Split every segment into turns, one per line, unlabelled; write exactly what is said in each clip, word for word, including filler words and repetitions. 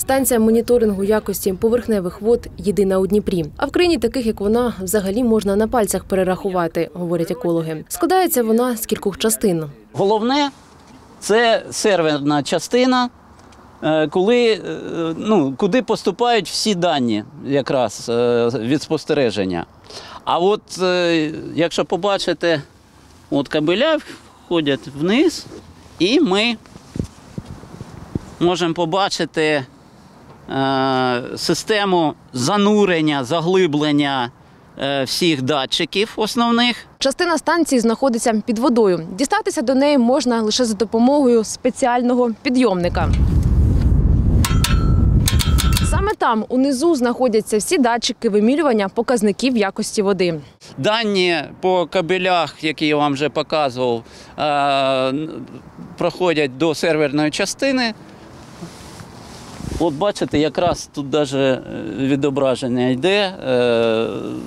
Станція моніторингу якості поверхневих вод єдина у Дніпрі. А в країні таких, як вона, взагалі можна на пальцях перерахувати, говорять екологи. Складається вона з кількох частин.
Головне – це серверна частина, коли, ну, куди поступають всі дані якраз від спостереження. А от якщо побачите, от кабеля входять вниз, і ми можемо побачити е, систему занурення, заглиблення е, всіх датчиків основних.
Частина станції знаходиться під водою. Дістатися до неї можна лише за допомогою спеціального підйомника. Саме там, унизу, знаходяться всі датчики вимірювання показників якості води.
Дані по кабелях, які я вам вже показував, е, проходять до серверної частини. От бачите, якраз тут навіть відображення йде е,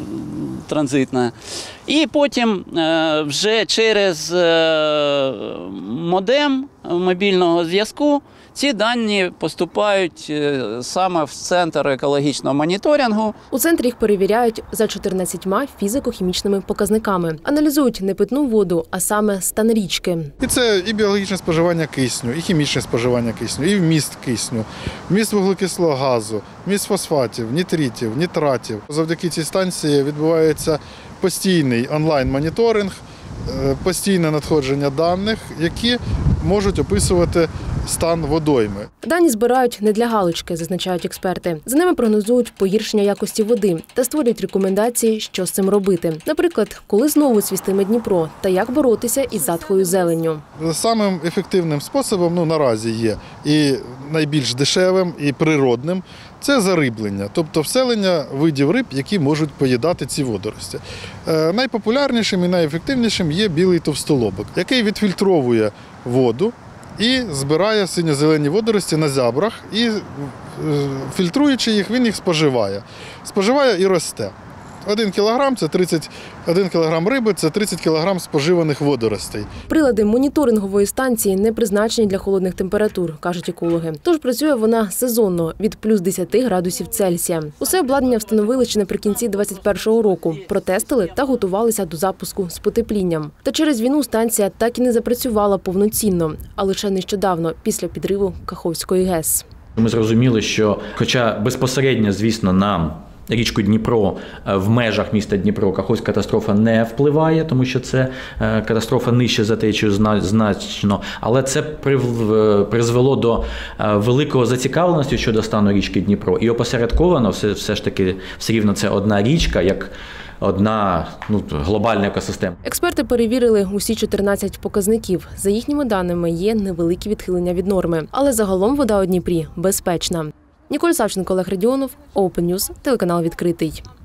транзитне. І потім е, вже через е, модем мобільного зв'язку ці дані поступають саме в центр екологічного моніторингу.
У центрі їх перевіряють за чотирнадцятьма фізико-хімічними показниками. Аналізують не питну воду, а саме стан річки.
І це і біологічне споживання кисню, і хімічне споживання кисню, і вміст кисню, вміст вуглекислого газу, вміст фосфатів, нітритів, нітратів. Завдяки цій станції відбувається постійний онлайн-моніторинг, постійне надходження даних, які можуть описувати стан водойми.
Дані збирають не для галочки, зазначають експерти. За ними прогнозують погіршення якості води та створюють рекомендації, що з цим робити. Наприклад, коли знову цвістиме Дніпро та як боротися із затхлою зеленню.
Самим ефективним способом, ну, наразі є і найбільш дешевим, і природним – це зариблення, тобто вселення видів риб, які можуть поїдати ці водорості. Е, найпопулярнішим і найефективнішим є білий товстолобик, який відфільтровує воду і збирає синьо-зелені водорості на зябрах, і, фільтруючи їх, він їх споживає. Споживає і росте. Один кілограм – це тридцять, один кілограм риби – це тридцять кілограм споживаних водоростей.
Прилади моніторингової станції не призначені для холодних температур, кажуть екологи. Тож працює вона сезонно, від плюс десяти градусів Цельсія. Усе обладнання встановили ще наприкінці двадцять першого року, протестили та готувалися до запуску з потеплінням. Та через війну станція так і не запрацювала повноцінно, а лише нещодавно, після підриву Каховської ГЕС.
Ми зрозуміли, що хоча безпосередньо, звісно, нам річку Дніпро в межах міста Дніпро Каховська катастрофа не впливає, тому що це катастрофа нижче за течією значно, але це призвело до великого зацікавленості щодо стану річки Дніпро. І опосередковано все, все ж таки все рівно це одна річка, як одна, ну, глобальна екосистема.
Експерти перевірили усі чотирнадцять показників. За їхніми даними, є невеликі відхилення від норми. Але загалом вода у Дніпрі безпечна. Ніколь Савченко, Олег Радіонов, Open News, телеканал «Відкритий».